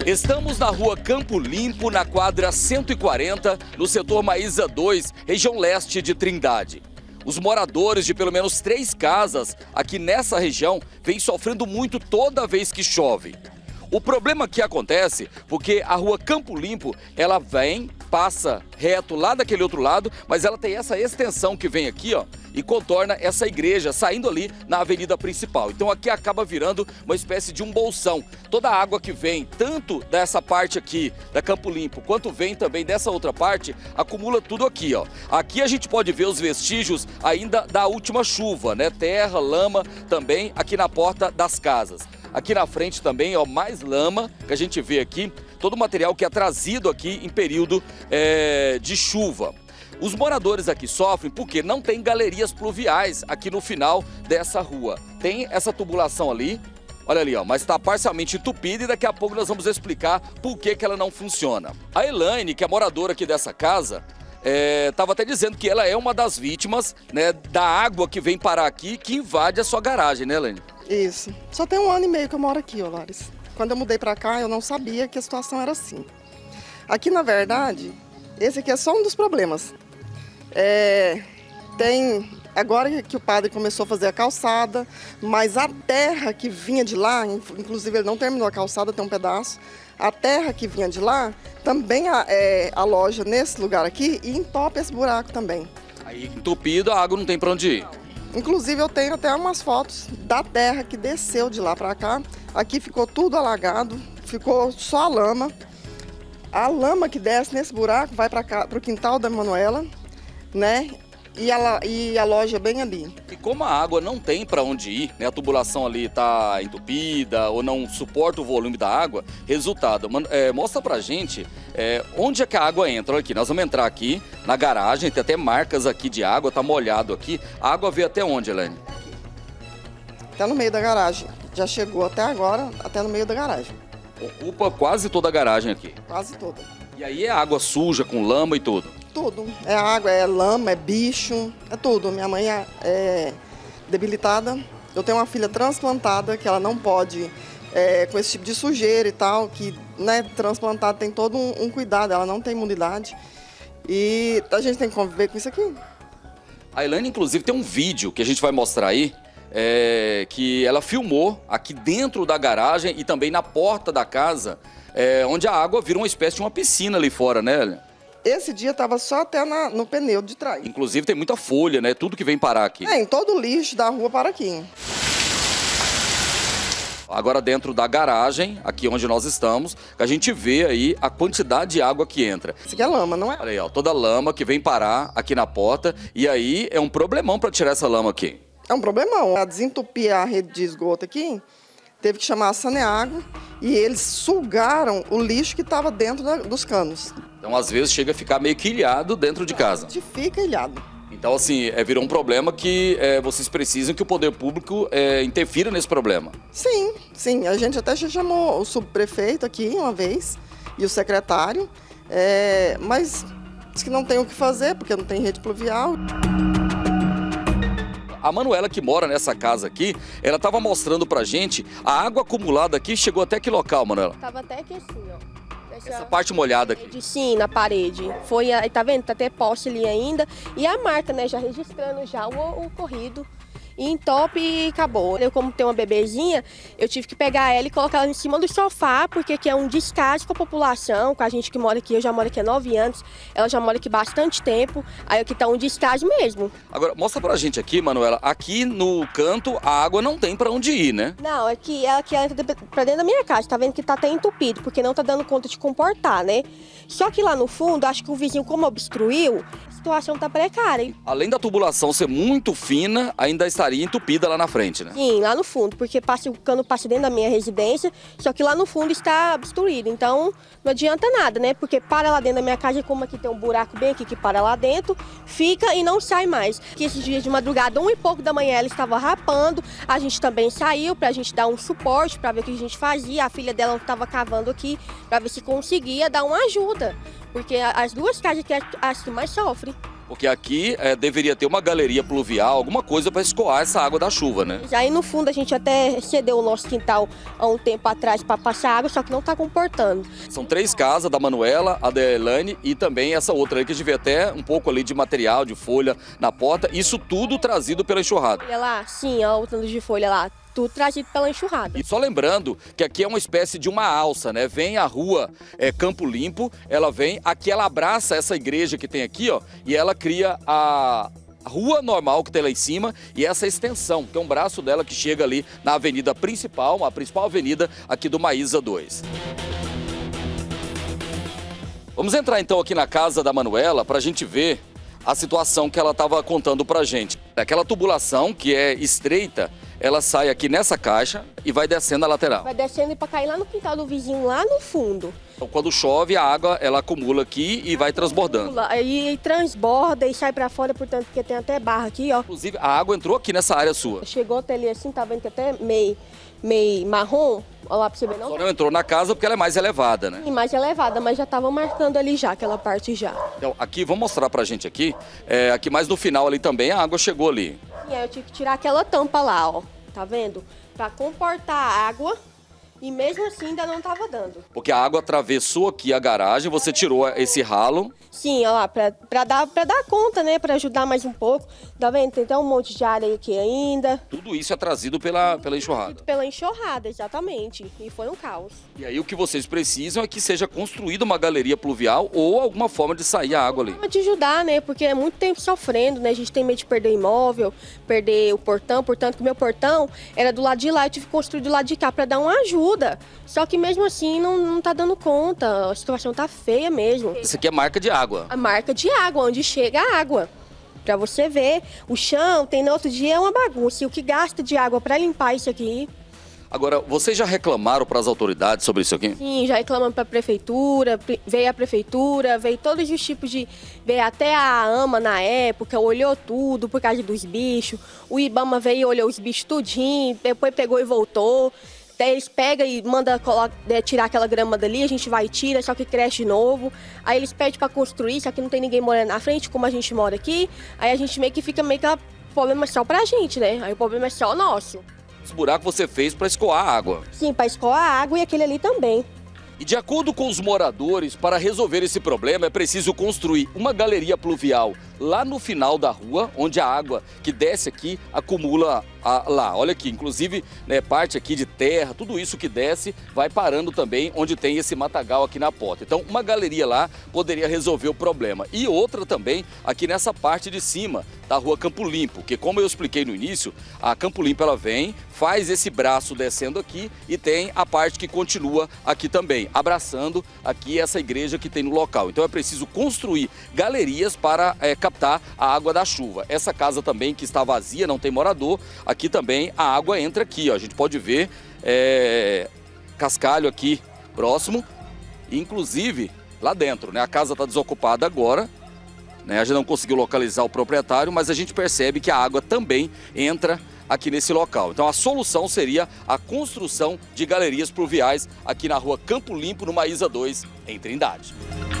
Estamos na rua Campo Limpo, na quadra 140, no setor Maísa 2, região leste de Trindade. Os moradores de pelo menos 3 casas aqui nessa região vêm sofrendo muito toda vez que chove. O problema que acontece porque a rua Campo Limpo, ela vem, passa reto lá daquele outro lado, mas ela tem essa extensão que vem aqui, ó, e contorna essa igreja, saindo ali na avenida principal. Então aqui acaba virando uma espécie de um bolsão. Toda a água que vem, tanto dessa parte aqui da Campo Limpo, quanto vem também dessa outra parte, acumula tudo aqui, ó. Aqui a gente pode ver os vestígios ainda da última chuva, né? Terra, lama também aqui na porta das casas. Aqui na frente também, ó, mais lama que a gente vê aqui, todo o material que é trazido aqui em período de chuva. Os moradores aqui sofrem porque não tem galerias pluviais aqui no final dessa rua. Tem essa tubulação ali, olha ali, ó, mas está parcialmente entupida e daqui a pouco nós vamos explicar por que ela não funciona. A Elaine, que é moradora aqui dessa casa, estava até dizendo que ela é uma das vítimas, né, da água que vem parar aqui, que invade a sua garagem, né, Elaine? Isso. Só tem 1 ano e meio que eu moro aqui, ó, Laris. Quando eu mudei pra cá, eu não sabia que a situação era assim. Aqui, na verdade, esse aqui é só um dos problemas. Agora que o padre começou a fazer a calçada, mas a terra que vinha de lá, inclusive ele não terminou a calçada, tem um pedaço, a terra que vinha de lá também aloja nesse lugar aqui e entope esse buraco também. Aí entupido, a água não tem para onde ir. Inclusive eu tenho até umas fotos da terra que desceu de lá para cá. Aqui ficou tudo alagado, ficou só a lama. A lama que desce nesse buraco vai para o quintal da Manuela, né? E a loja bem ali. E como a água não tem para onde ir, né? A tubulação ali está entupida ou não suporta o volume da água, resultado, mostra pra gente onde é que a água entra. Olha aqui, nós vamos entrar aqui na garagem, tem até marcas aqui de água, tá molhado aqui. A água veio até onde, Elaine? Até no meio da garagem. Já chegou até agora, até no meio da garagem. Ocupa quase toda a garagem aqui. Quase toda. E aí é água suja, com lama e tudo? Tudo. É água, é lama, é bicho, é tudo. Minha mãe é debilitada. Eu tenho uma filha transplantada que ela não pode, com esse tipo de sujeira e tal, que, né, transplantada tem todo um cuidado, ela não tem imunidade. E a gente tem que conviver com isso aqui. A Elaine, inclusive, tem um vídeo que a gente vai mostrar aí, que ela filmou aqui dentro da garagem e também na porta da casa, onde a água vira uma espécie de uma piscina ali fora, né? Esse dia estava só até no pneu de trás. Inclusive tem muita folha, né? Tudo que vem parar aqui. Em todo o lixo da rua para aqui. Agora dentro da garagem, aqui onde nós estamos, a gente vê aí a quantidade de água que entra. Isso aqui é lama, não é? Olha aí, ó, toda a lama que vem parar aqui na porta. E aí é um problemão para tirar essa lama aqui. É um problemão. A desentupir a rede de esgoto aqui, teve que chamar a Saneago e eles sugaram o lixo que estava dentro dos canos. Então, às vezes, chega a ficar meio que ilhado dentro de casa. A gente fica ilhado. Então, assim, virou um problema que vocês precisam que o poder público interfira nesse problema. Sim, sim. A gente até já chamou o subprefeito aqui uma vez e o secretário, mas diz que não tem o que fazer porque não tem rede pluvial. A Manuela, que mora nessa casa aqui, ela estava mostrando pra gente a água acumulada aqui. Chegou até que local, Manuela? Tava até aqui assim, ó. Essa parte molhada aqui. Sim, na parede. Foi, tá vendo? Tá até poste ali ainda. E a marca, né? Já registrando já o ocorrido. E entope e acabou. Eu, como tenho uma bebezinha, eu tive que pegar ela e colocar ela em cima do sofá, porque aqui é um descaso com a população, com a gente que mora aqui. Eu já moro aqui há 9 anos, ela já mora aqui bastante tempo. Aí aqui tá um descaso mesmo. Agora, mostra pra gente aqui, Manuela, aqui no canto a água não tem pra onde ir, né? Não, aqui ela entra pra dentro da minha casa, tá vendo que tá até entupido, porque não tá dando conta de comportar, né? Só que lá no fundo, acho que o vizinho, como obstruiu, a situação tá precária, hein? Além da tubulação ser muito fina, ainda estaria entupida lá na frente, né? Sim, lá no fundo, porque o cano passa dentro da minha residência, só que lá no fundo está obstruído, então não adianta nada, né? Porque para lá dentro da minha casa, como aqui tem um buraco bem aqui que para lá dentro, fica e não sai mais. Que esses dias de madrugada, 1 e pouco da manhã, ela estava rapando, a gente também saiu pra gente dar um suporte, pra ver o que a gente fazia, a filha dela estava cavando aqui, pra ver se conseguia dar uma ajuda, porque as duas casas que as que mais sofrem. Porque aqui deveria ter uma galeria pluvial, alguma coisa para escoar essa água da chuva, né? Aí no fundo a gente até cedeu o nosso quintal há um tempo atrás para passar água, só que não está comportando. São 3 casas, da Manuela, a da Elaine e também essa outra aí que a gente vê até um pouco ali de material, de folha na porta. Isso tudo trazido pela enxurrada. Olha lá, sim, ó, o tanto de folha lá. Tudo trazido pela enxurrada. E só lembrando que aqui é uma espécie de uma alça, né? Vem a rua Campo Limpo, ela vem, aqui ela abraça essa igreja que tem aqui, ó, e ela cria a rua normal que tem lá em cima e essa extensão, que é um braço dela que chega ali na avenida principal, a principal avenida aqui do Maísa 2. Vamos entrar então aqui na casa da Manuela para a gente ver a situação que ela estava contando pra gente. Aquela tubulação que é estreita, ela sai aqui nessa caixa e vai descendo a lateral. Vai descendo para cair lá no quintal do vizinho, lá no fundo. Então, quando chove, a água ela acumula aqui e vai transbordando. Aí transborda e sai para fora, portanto, porque tem até barra aqui, ó. Inclusive, a água entrou aqui nessa área sua. Chegou até ali assim, tá vendo que até meio marrom. Olha lá pra você ver, não? Só não entrou na casa porque ela é mais elevada, né? Sim, mais elevada, mas já tava marcando ali já, aquela parte já. Então, aqui, vamos mostrar pra gente aqui. Aqui mais no final ali também, a água chegou ali. E aí eu tive que tirar aquela tampa lá, ó. Tá vendo? Pra comportar a água. E mesmo assim ainda não tava dando. Porque a água atravessou aqui a garagem, você tirou esse ralo. Sim, olha lá, pra dar conta, né? Pra ajudar mais um pouco. Tá vendo? Tem até um monte de areia aqui ainda. Tudo isso é trazido pela enxurrada. Pela enxurrada, exatamente. E foi um caos. E aí o que vocês precisam é que seja construída uma galeria pluvial ou alguma forma de sair a água ali. De ajudar, né? Porque é muito tempo sofrendo, né? A gente tem medo de perder o imóvel, perder o portão. Portanto, que o meu portão era do lado de lá, eu tive que construir do lado de cá pra dar uma ajuda. Só que mesmo assim não tá dando conta, a situação tá feia mesmo. Isso aqui é marca de água. A marca de água, onde chega a água. Pra você ver, o chão tem no outro dia é uma bagunça. E o que gasta de água pra limpar isso aqui? Agora, vocês já reclamaram para as autoridades sobre isso aqui? Sim, já reclamamos para a prefeitura, veio todos os tipos de... Veio até a AMA na época, olhou tudo por causa dos bichos. O IBAMA veio e olhou os bichos tudinho, depois pegou e voltou. Daí eles pegam e mandam tirar aquela grama dali, a gente vai e tira, só que cresce de novo. Aí eles pedem para construir, só que não tem ninguém morando na frente, como a gente mora aqui. Aí a gente meio que fica o problema só pra gente, né? Aí o problema é só nosso. Esse buraco você fez para escoar a água? Sim, para escoar a água e aquele ali também. E de acordo com os moradores, para resolver esse problema é preciso construir uma galeria pluvial lá no final da rua, onde a água que desce aqui acumula lá. Olha aqui, inclusive, né, parte aqui de terra, tudo isso que desce vai parando também onde tem esse matagal aqui na porta. Então, uma galeria lá poderia resolver o problema. E outra também aqui nessa parte de cima da rua Campo Limpo, que como eu expliquei no início, a Campo Limpo ela vem, faz esse braço descendo aqui e tem a parte que continua aqui também, abraçando aqui essa igreja que tem no local. Então é preciso construir galerias para captar a água da chuva. Essa casa também que está vazia, não tem morador, aqui também a água entra aqui, ó. A gente pode ver cascalho aqui próximo, inclusive lá dentro, né? A casa está desocupada agora, né? A gente não conseguiu localizar o proprietário, mas a gente percebe que a água também entra aqui nesse local. Então a solução seria a construção de galerias pluviais aqui na rua Campo Limpo, no Maísa 2, em Trindade.